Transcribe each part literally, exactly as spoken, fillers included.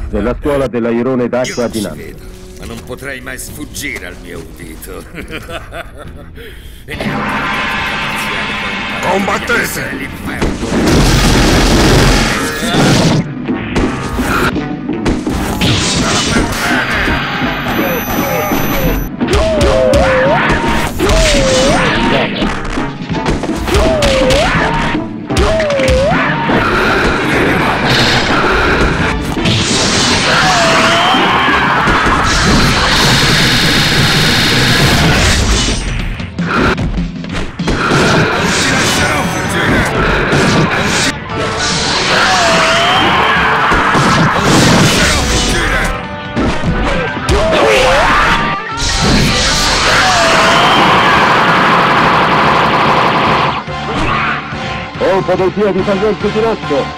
della scuola dell'airone d'acqua dinamico. Io non ci vedo, ma non potrei mai sfuggire al mio udito. Combattete! Colpo del piede tagliente diretto!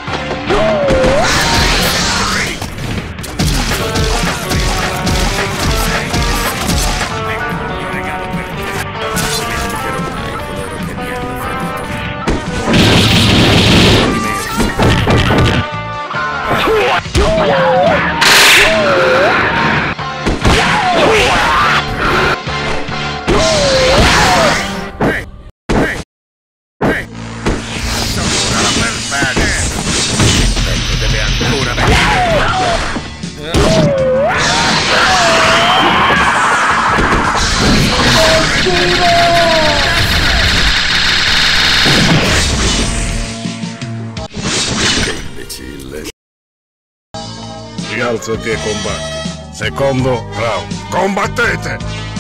Rialzati e combatti. Secondo round. Combattete!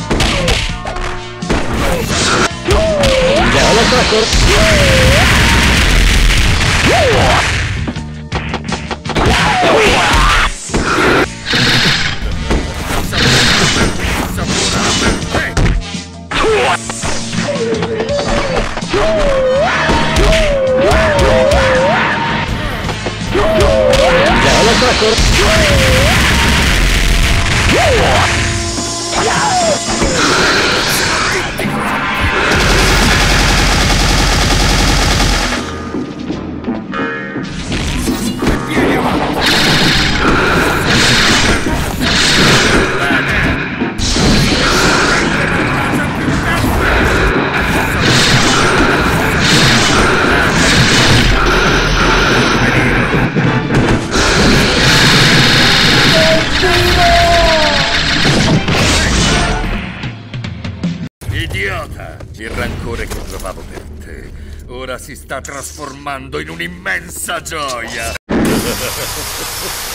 Idiota! Il rancore che provavo per te ora si sta trasformando in un'immensa gioia!